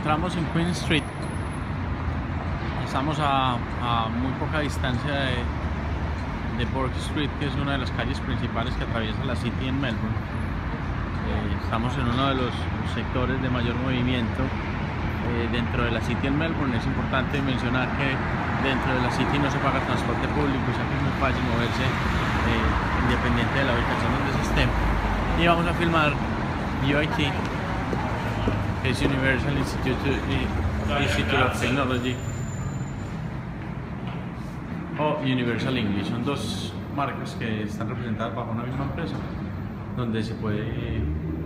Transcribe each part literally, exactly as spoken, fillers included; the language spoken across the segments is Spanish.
encontramos en Queen Street. Estamos a, a muy poca distancia de, de Bourke Street, que es una de las calles principales que atraviesa la City en Melbourne. Eh, estamos en uno de los sectores de mayor movimiento eh, dentro de la City en Melbourne. Es importante mencionar que dentro de la City no se paga transporte público, o sea que es muy fácil moverse eh, independiente de la ubicación donde se esté. Y vamos a filmar U I T, que es Universal Institute, Institute of Technology, o Universal English. Son dos marcas que están representadas bajo una misma empresa, donde se puede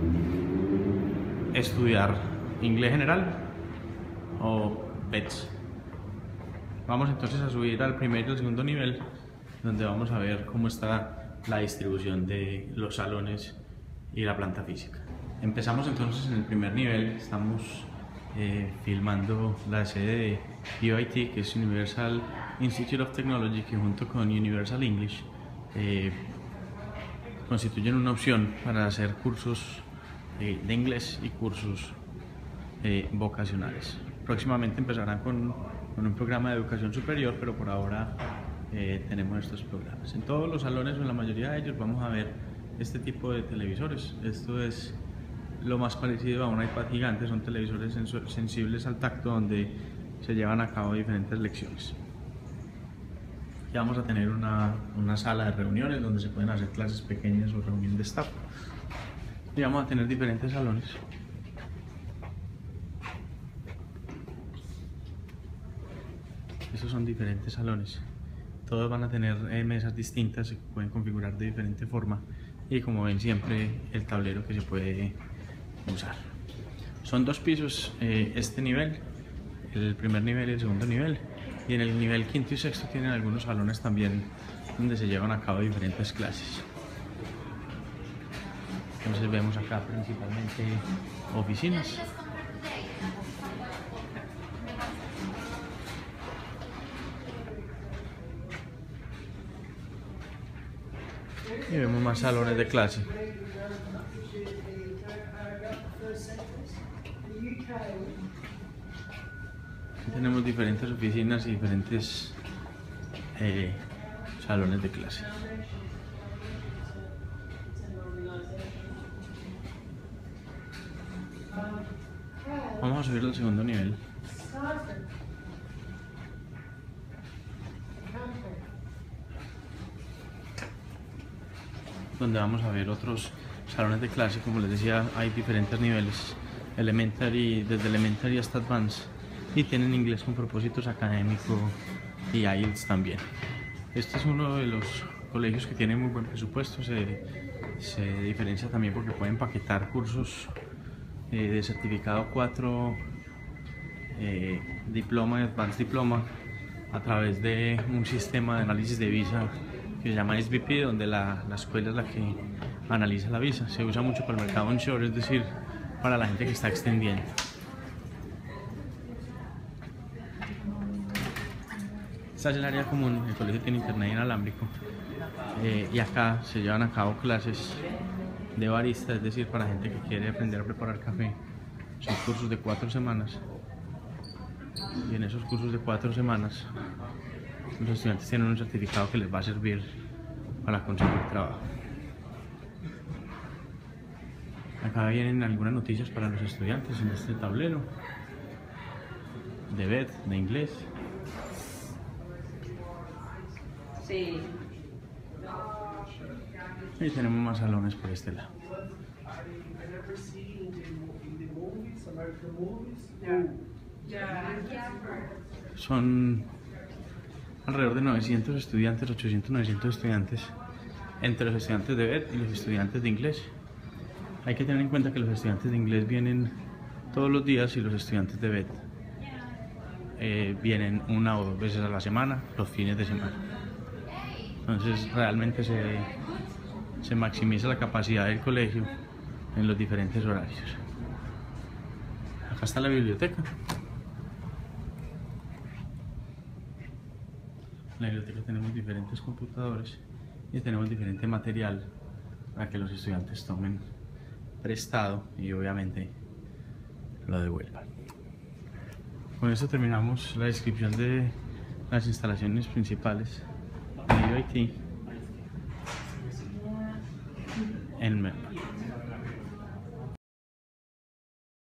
estudiar inglés general o P E T S. Vamos entonces a subir al primer y al segundo nivel, donde vamos a ver cómo está la distribución de los salones y la planta física. Empezamos entonces en el primer nivel. Estamos eh, filmando la sede de U I T, que es Universal Institute of Technology, que junto con Universal English eh, constituyen una opción para hacer cursos eh, de inglés y cursos eh, vocacionales. Próximamente empezarán con, con un programa de educación superior, pero por ahora eh, tenemos estos programas. En todos los salones, o en la mayoría de ellos, vamos a ver este tipo de televisores. Esto es lo más parecido a un iPad gigante. Son televisores sensibles al tacto, donde se llevan a cabo diferentes lecciones. Ya vamos a tener una, una sala de reuniones donde se pueden hacer clases pequeñas o reunión de staff. Y vamos a tener diferentes salones. Estos son diferentes salones. Todos van a tener eh, mesas distintas, se pueden configurar de diferente forma, y como ven siempre el tablero que se puede usar. Son dos pisos eh, este nivel, el primer nivel y el segundo nivel, y en el nivel quinto y sexto tienen algunos salones también donde se llevan a cabo diferentes clases. Entonces vemos acá principalmente oficinas. Y vemos más salones de clase. Aquí tenemos diferentes oficinas y diferentes eh, salones de clase. Vamos a subir al segundo nivel. Donde vamos a ver otros salones de clase. Como les decía, hay diferentes niveles, elementary, desde elementary hasta advanced, y tienen inglés con propósitos académicos y I E L T S también. Este es uno de los colegios que tiene muy buen presupuesto. Se, se diferencia también porque pueden paquetar cursos eh, de certificado cuatro, eh, diploma y advanced diploma, a través de un sistema de análisis de visa que se llama S B P, donde la, la escuela es la que analiza la visa. Se usa mucho para el mercado onshore, es decir, para la gente que está extendiendo. Esta es el área común. El colegio tiene internet inalámbrico, eh, y acá se llevan a cabo clases de barista, es decir, para gente que quiere aprender a preparar café. Son cursos de cuatro semanas, y en esos cursos de cuatro semanas los estudiantes tienen un certificado que les va a servir para conseguir trabajo. Acá vienen algunas noticias para los estudiantes en este tablero de B E T, de inglés. Sí. Y tenemos más salones por este lado. Son alrededor de novecientos estudiantes, ochocientos, novecientos estudiantes, entre los estudiantes de B E T y los estudiantes de inglés. Hay que tener en cuenta que los estudiantes de inglés vienen todos los días y los estudiantes de B E T eh, vienen una o dos veces a la semana, los fines de semana. Entonces realmente se, se maximiza la capacidad del colegio en los diferentes horarios. Acá está la biblioteca. En la biblioteca tenemos diferentes computadores y tenemos diferente material para que los estudiantes tomen prestado y obviamente lo devuelvan. Con esto terminamos la descripción de las instalaciones principales de U I T en Merck.